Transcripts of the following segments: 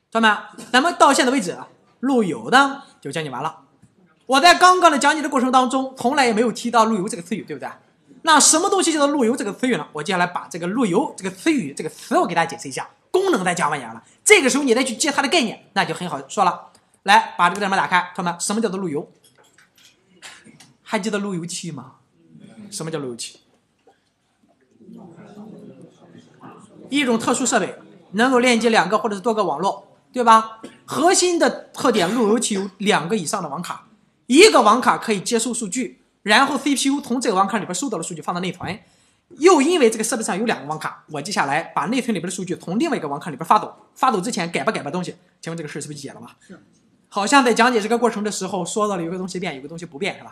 同学们，咱们到现在为止，路由呢就讲解完了。我在刚刚的讲解的过程当中，从来也没有提到路由这个词语，对不对？那什么东西叫做路由这个词语呢？我接下来把这个路由这个词语这个词我给大家解释一下，功能再讲完了。这个时候你再去接它的概念，那就很好说了。来，把这个代码打开，同学们，什么叫做路由？还记得路由器吗？什么叫路由器？一种特殊设备，能够连接2个或者是多个网络，对吧？核心的特点，路由器有2个以上的网卡，一个网卡可以接收数据，然后 CPU 从这个网卡里边收到的数据放到内存。又因为这个设备上有2个网卡，我接下来把内存里边的数据从另外一个网卡里边发走之前改吧东西。请问这个事是不是解了吧？是。好像在讲解这个过程的时候说到了有个东西变，有个东西不变，是吧？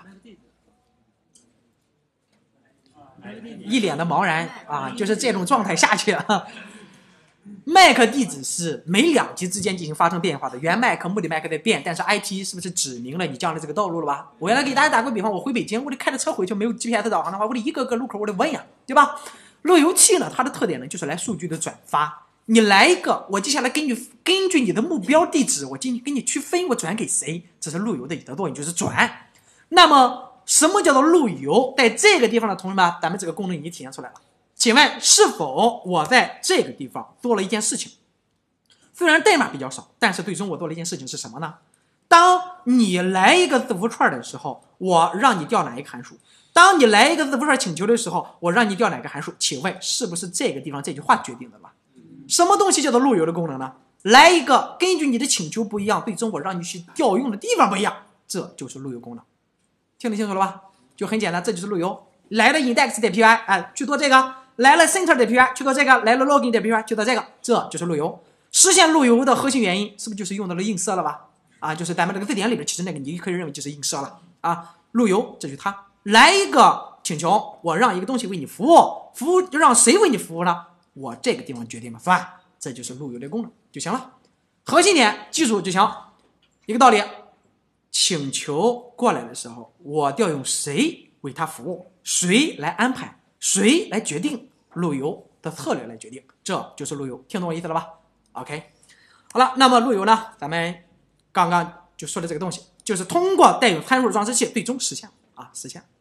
一脸的茫然啊，就是这种状态下去啊。MAC 地址是每2级之间进行发生变化的，原 MAC 目的 MAC 在变，但是 IP 是不是指明了你将来这个道路了吧？我原来给大家打个比方，我回北京，我得开着车回去，没有 GPS 导航的话，我得一个个路口我得问呀，对吧？路由器呢，它的特点呢就是来数据的转发。你来一个，我接下来根据你的目标地址，我给你区分我转给谁，这是路由的一个作用，就是转。那么什么叫做路由？在这个地方的同学们，咱们这个功能已经体现出来了。请问是否我在这个地方做了一件事情？虽然代码比较少，但是最终我做了一件事情是什么呢？当你来一个字符串的时候，我让你调哪一个函数？当你来一个字符串请求的时候，我让你调哪个函数？请问是不是这个地方这句话决定的了？什么东西叫做路由的功能呢？来一个根据你的请求不一样，最终我让你去调用的地方不一样，这就是路由功能。听得清楚了吧？就很简单，这就是路由。来了 index.py 去做这个，来了 center.py 去做这个，来了 login.py 去做这个，这就是路由。实现路由的核心原因是不是就是用到了映射了吧？就是咱们这个字典里边，其实那个你可以认为就是映射了啊。路由这就是它。来一个请求，我让一个东西为你服务让谁为你服务呢？我这个地方决定了算，这就是路由的功能就行了。核心点记住就行，一个道理。请求过来的时候，我调用谁为他服务，谁来安排，谁来决定路由的策略来决定，这就是路由。听懂我意思了吧 ？OK， 好了，那么路由呢，咱们刚刚就说的这个东西，就是通过带有参数的装置器最终实现。